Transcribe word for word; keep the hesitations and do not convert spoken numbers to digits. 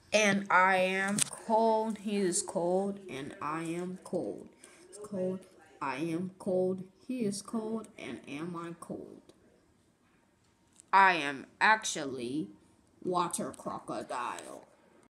And I am cold. He is cold, and I am cold. It's cold. I am cold. He is cold, and am I cold? I am actually water crocodile.